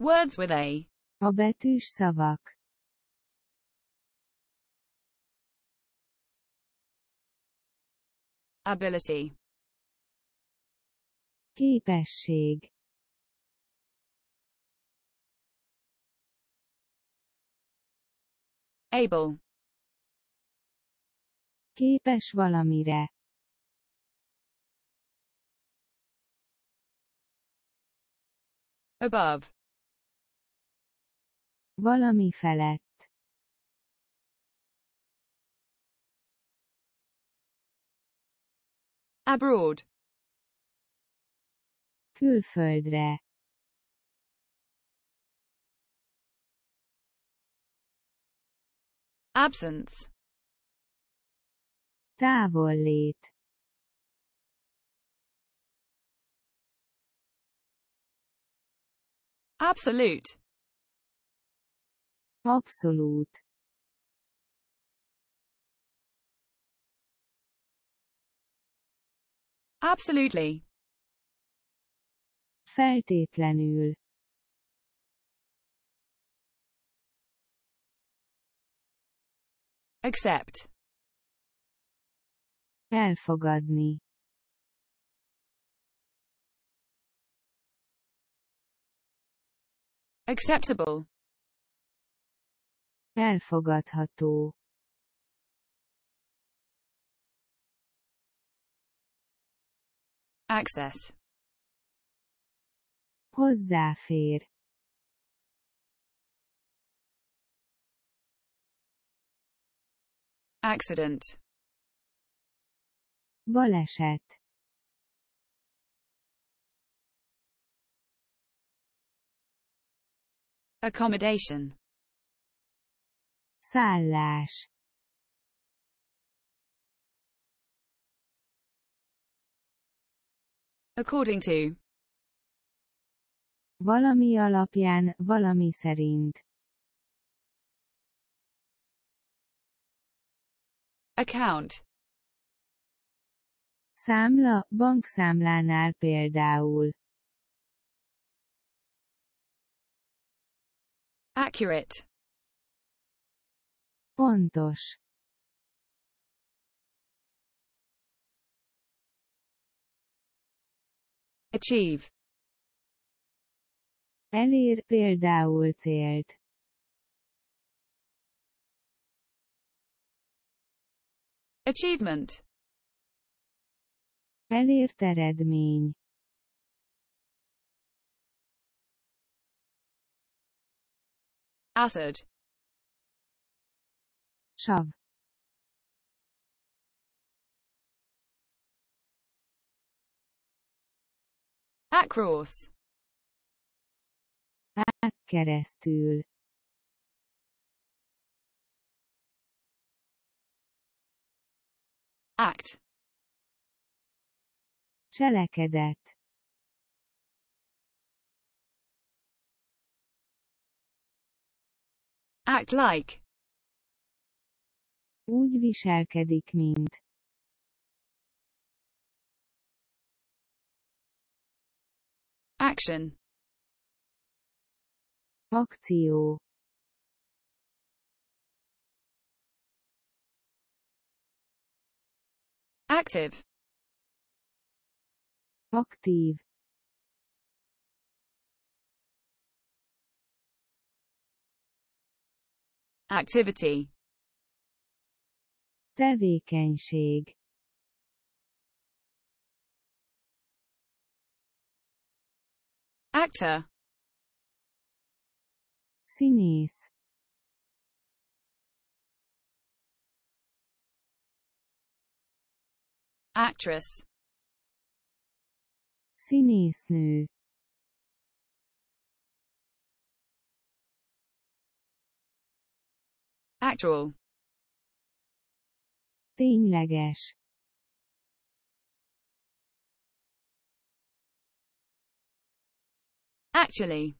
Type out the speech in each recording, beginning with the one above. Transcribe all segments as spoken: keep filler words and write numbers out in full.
Words with a. A betűs szavak. Ability. Képesség. Able. Képes valamire. Above. Valami felett. Abroad. Külföldre. Absence. Távollét. Absolute. Abszolút. Absolutely. Feltétlenül. Accept. Elfogadni. Acceptable. Elfogadható. Access. Hozzáfér. Accident. Baleset. Accommodation. Szállás. According to. Valami alapján, valami szerint. Account. Számla, bankszámlánál például. Accurate. Pontos. Achieve. Elér például célt. Achievement. Elért eredmény. Acid. Sav. Across. Keresztül. Act. Cselekedet. Act like. Úgy viselkedik, mint. Action. Akció. Active. Aktív. Activity. Tevékenység. Actor. Színész. Actress. Színésznő. Actual. Tényleges. Actually.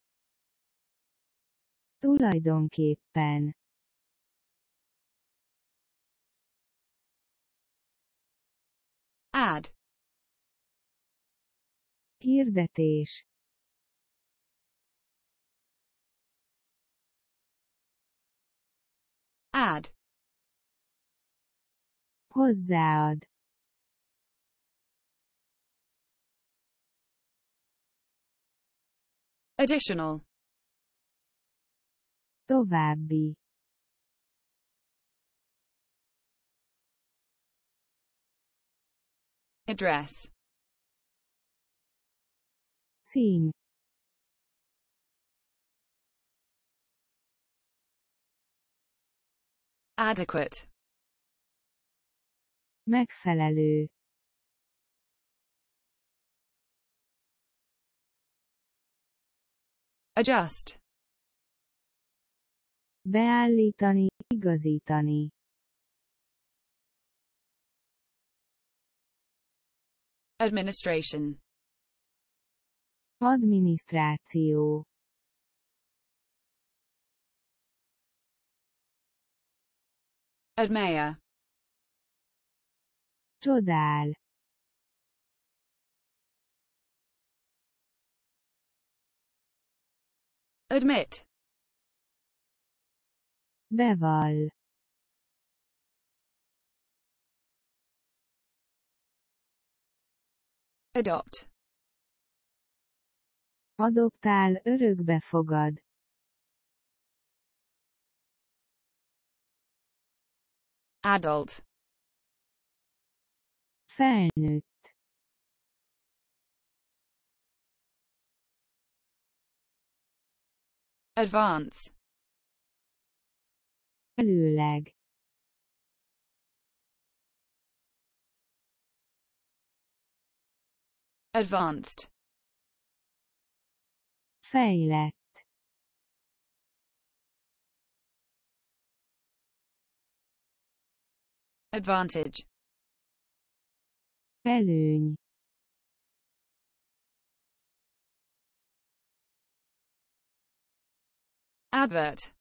Tulajdonképpen. Ad. Hirdetés. Add. Hozzáad. Additional. További. Address. Cím. Adequate. Megfelelő. Adjust. Beállítani, igazítani. Administration. Adminisztráció. Admire. Csodál. Admit. Bevall. Adopt. Adoptál, örökbe fogad. Adult. Felnőtt. Advance. Előleg. Advanced. Fejlett. Advantage. Előny. Advert.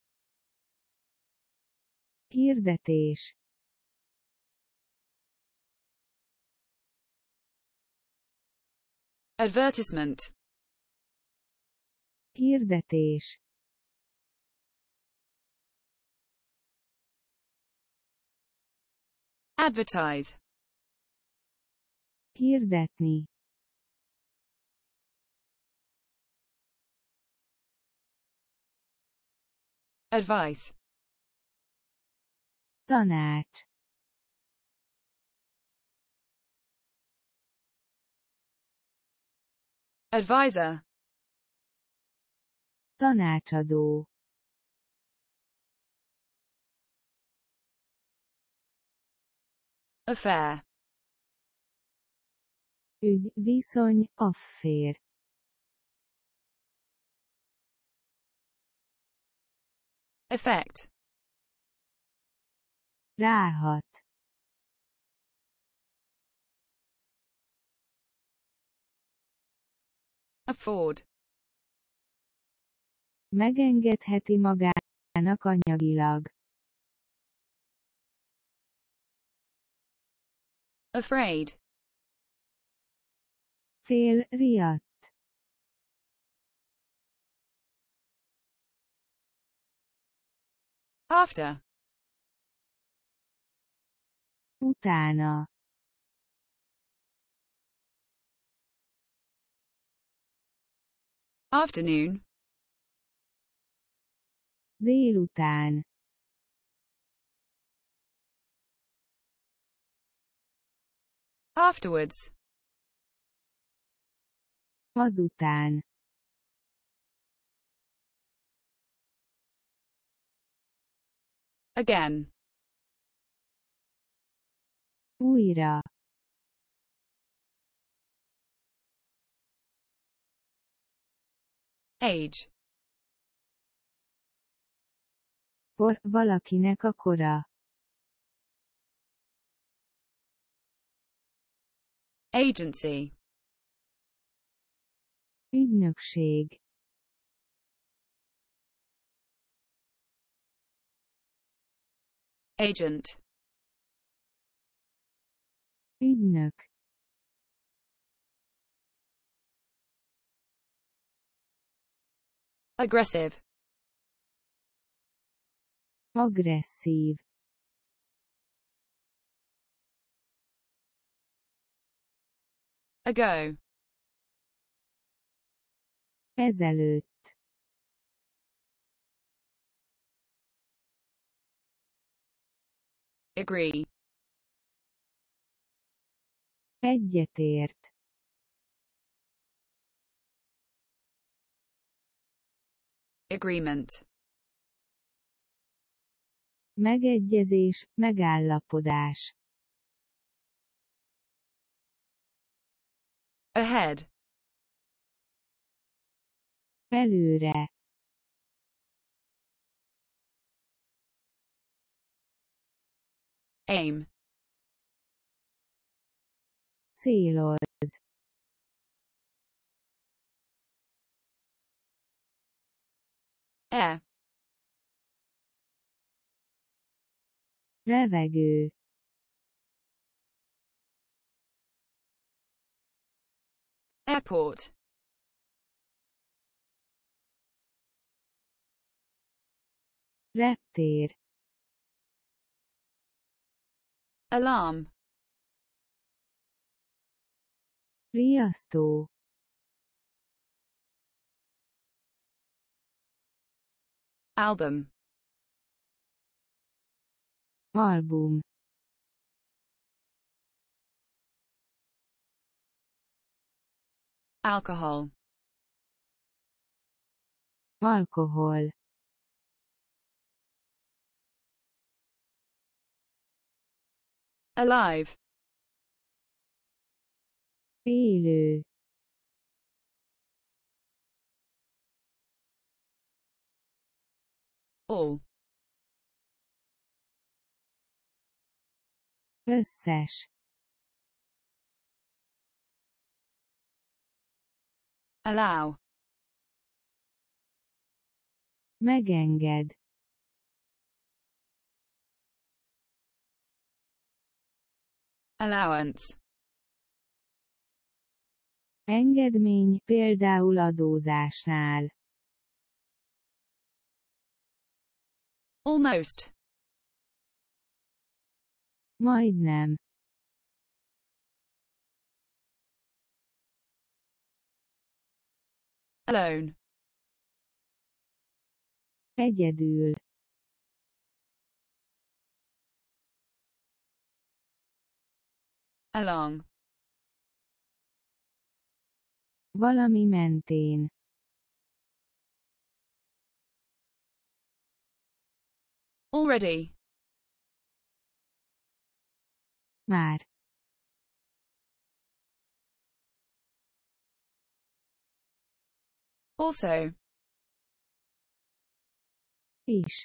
Hirdetés. Advertisement. Hirdetés. Advertise. Hirdetni. Advice. Tanács. Advisor. Tanácsadó. Affair. Ügy, viszony, affér. Effect. Ráhat. Afford. Megengedheti magának anyagilag. Afraid. Fél, riadt. After. Utána. Afternoon. Délután. Afterwards. Azután. Again. Újra. Age. Kor, valakinek a kora. Agency. Ügynökség. Agent. Ügynök. Aggressive. Agresszív. Ago. Ezelőtt. Agree. Egyetért. Agreement. Megegyezés, megállapodás. Ahead. Előre. Aim. Céloz. Air. Levegő. Airport. Reptér. Alarm. Riasztó. Album. Album. Alcohol. Alkohol. Alive. Élő. All. Összes. Allow. Megenged. Allowance. Engedmény, például adózásnál. Almost. Majdnem. Alone. Egyedül. Along. Valami mentén. Already. Már. Also. Is.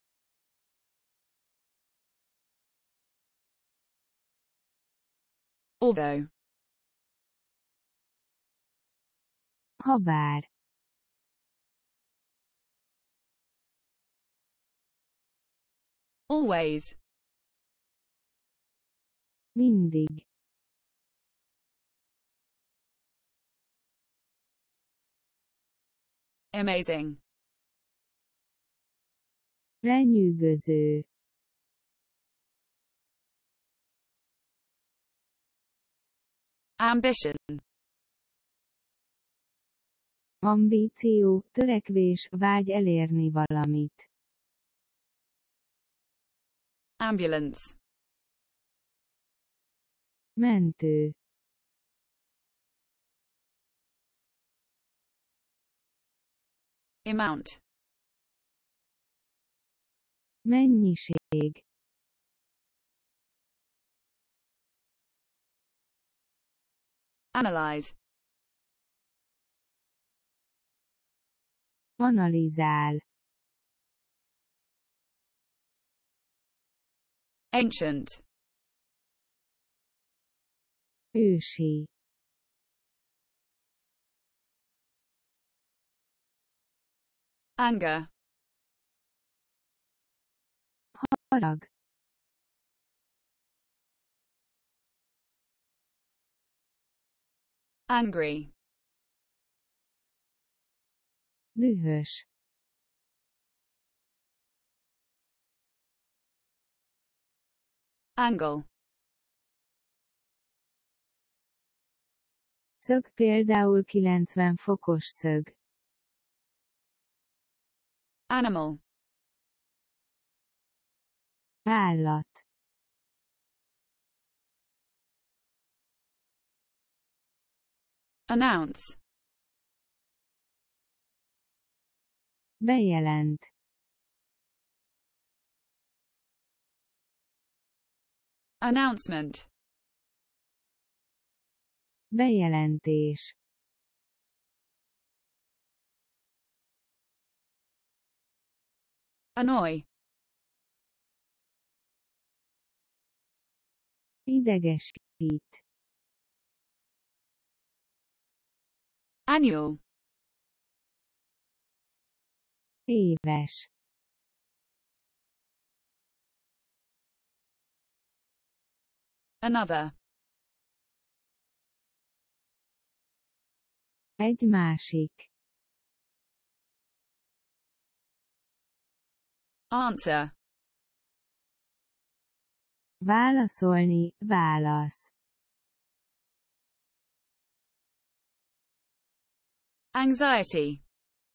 Although. Habár. Always. Mindig. Amazing. Lenyűgöző. Ambition. Ambíció, törekvés, vágy elérni valamit. Ambulance. Mentő. Amount. Mennyiség. Analyze. Analizál. Ancient. Ősi. Anger. Harag. Angry. Dühös. Angle. Szög például kilencven fokos szög. Animal. Állat. Announce. Bejelent. Announcement. Bejelentés. Annoy. Idegesít. Annual. Éves. Another. Egy másik. Answer. Válaszolni, válasz. Anxiety.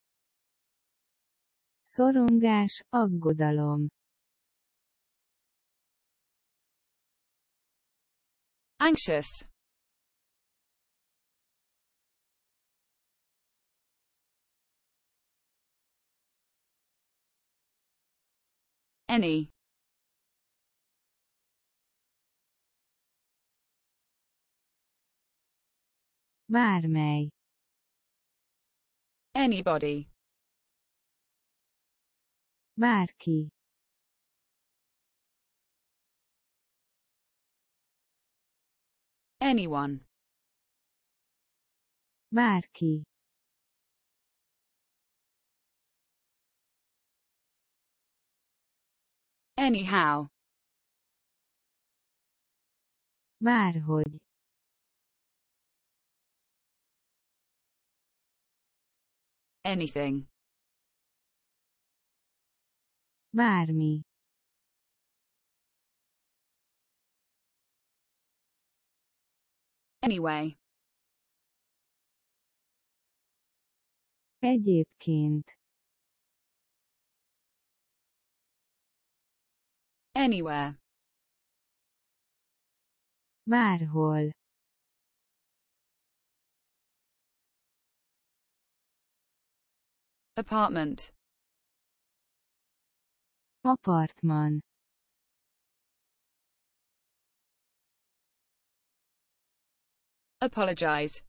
Szorongás, aggodalom. Anxious. Any. Bármely. Anybody. Bárki. Anyone. Bárki. Anyhow. Bárhogy. Anything. Bármi. Anyway. Egyébként. Anywhere. Bárhol. Apartment. Apartman. Apologize.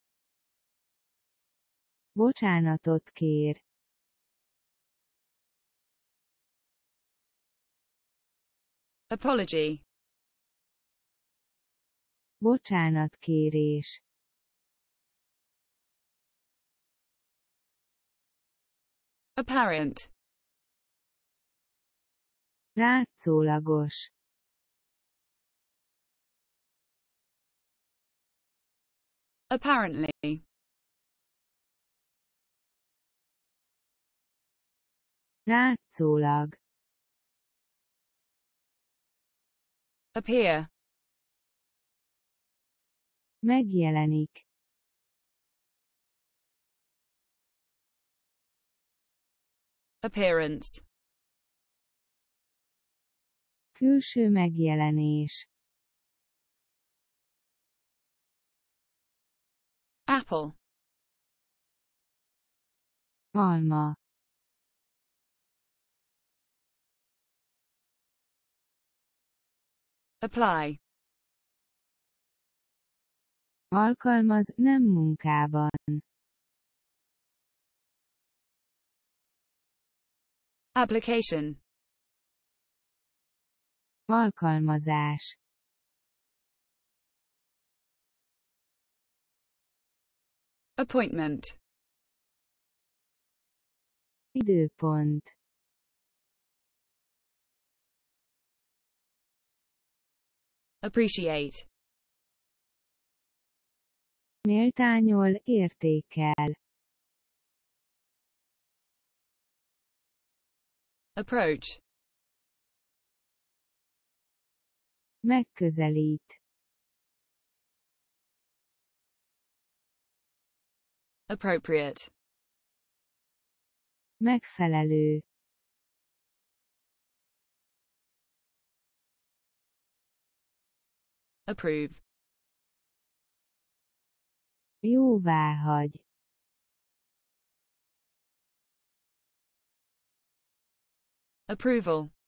Bocsánatot kér. Apology. Bocsánatkérés. Apparent. Látszólagos. Apparently. Látszólag. Appear. Megjelenik. Appearance. Külső megjelenés. Apple. Alma. Apply. Alkalmaz, nem munkában. Application. Alkalmazás. Appointment. Időpont. Appreciate. Méltányol, értékel. Approach. Megközelít. Appropriate. Megfelelő. Approve. Jóváhagy. Approval.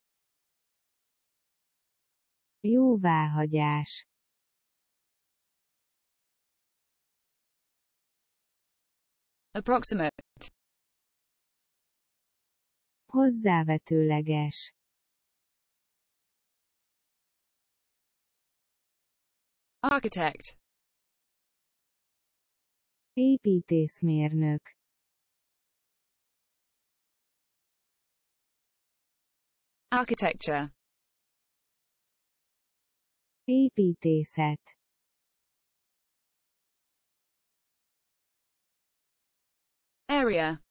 Jóváhagyás. Approximate. Hozzávetőleges. Architect. Építészmérnök. Architecture. Építészet. Area.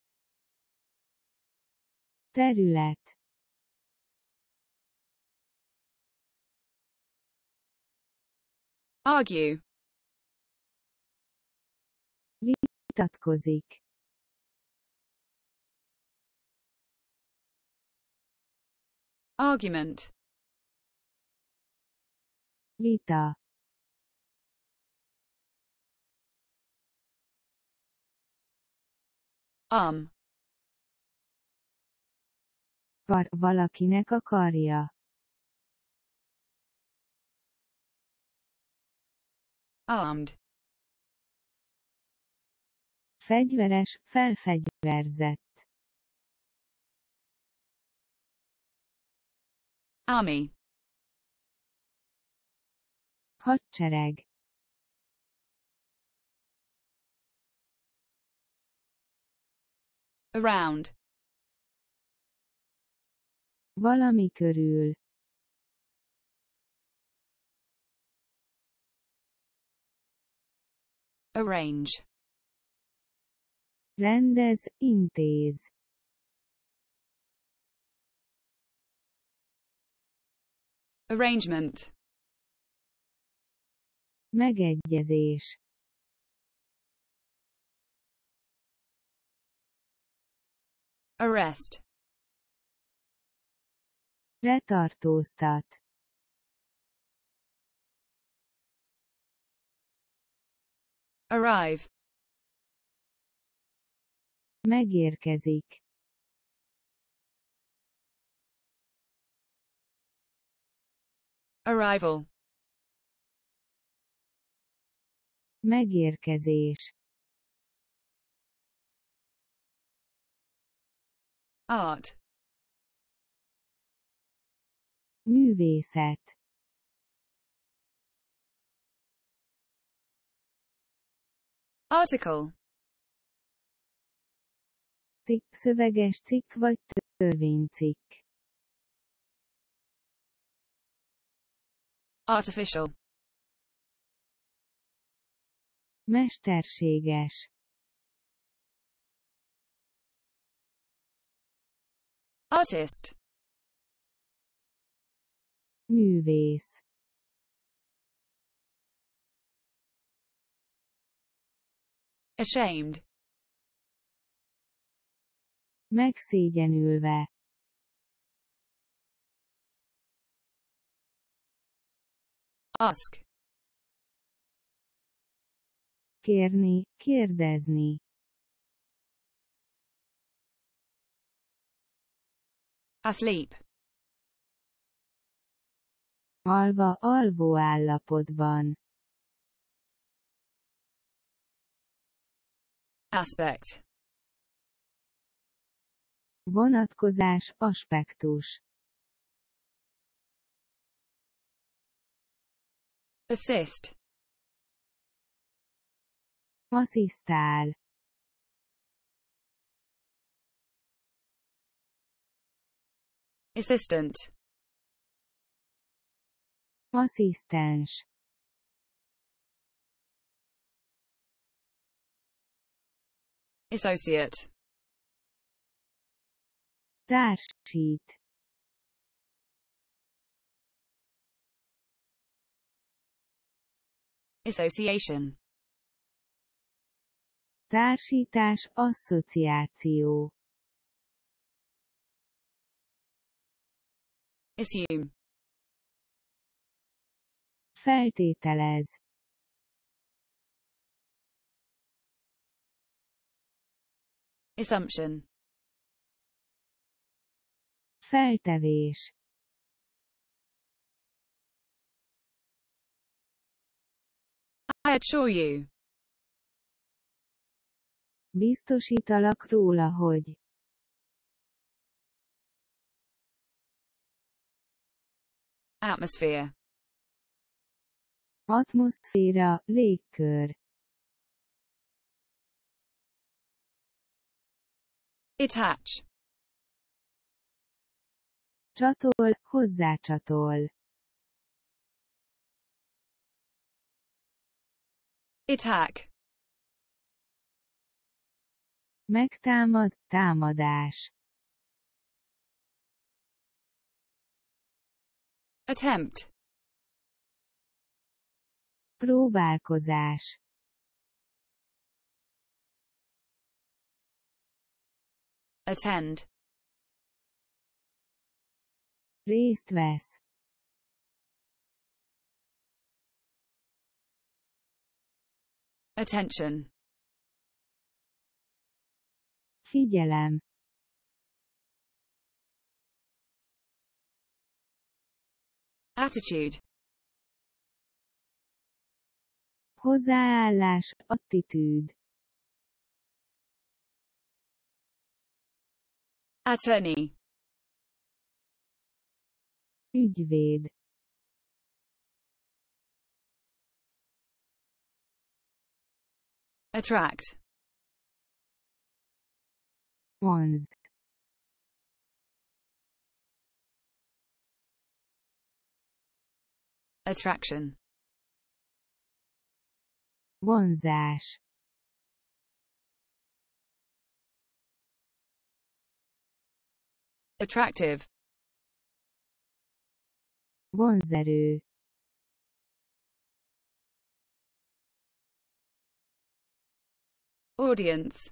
Terület. Argue. Vitatkozik. Argument. Vita. Arm. Kar, valakinek a karja. Armed. Fegyveres, felfegyverzett. Army. Hadsereg. Around. Valami körül. Arrange. Rendez, intéz. Arrangement. Megegyezés. Arrest. Letartóztat. Arrive. Megérkezik. Arrival. Megérkezés. Art. Művészet. Article. Cikk, szöveges cikk vagy törvénycikk. Artificial. Mesterséges. Artist. Művész. Ashamed. Megszégyenülve. Ask. Kérni, kérdezni. Asleep. Alva, alvó állapotban. Aspect. Vonatkozás, aspektus. Assist. Asszisztál. Assistant. Asszisztens. Associate. Társít. Association. Társítás, asszociáció. Assume. Feltételez. Assumption. Feltevés. I assure you. Biztosítalak róla, hogy. Atmosphere. Atmoszféra, légkör. Attach. Csatol, hozzácsatol. Attack. Megtámad, támadás. Attempt. Próbálkozás. Attend. Részt vesz. Attention. Figyelem. Attitude. Hozzáállás, attitűd. Attorney. Ügyvéd. Attract. Vonz. Attraction. Vonzás. Attractive. Vonzerő. Audience.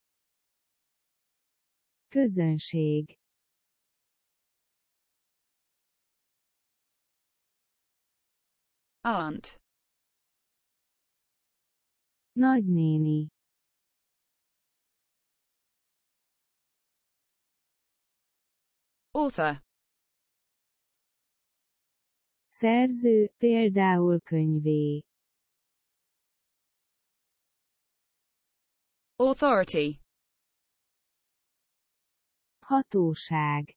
Közönség. Aunt. Nagynéni. Author. Szerző, például könyvé. Authority. Hatóság.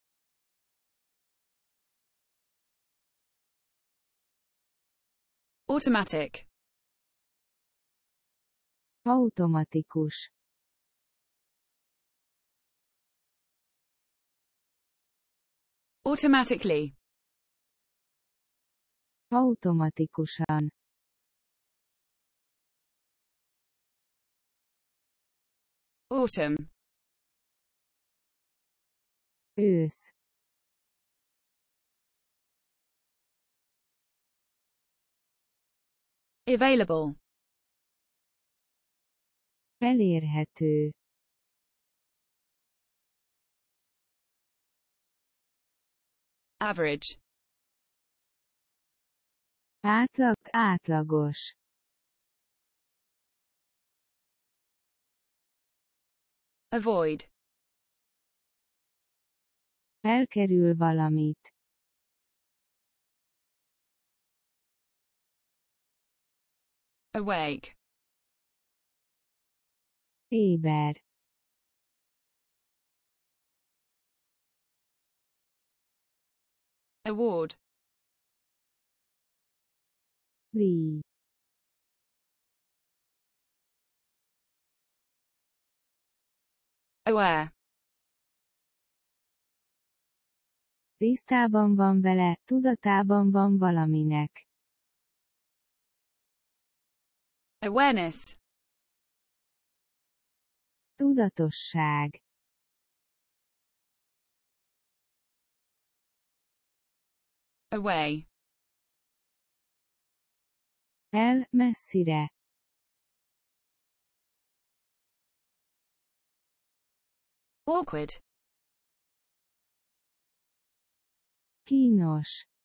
Automatic. Automatikus. Automatically. Automatikusan. Autumn. Ősz. Available. Elérhető. Average. Átlag, átlagos. Avoid. Elkerül valamit. Awake. Éber. Award. Díj. Aware. Tisztában van vele, tudatában van valaminek. Awareness. Tudatosság. Away. El, messzire. Awkward. Kínos.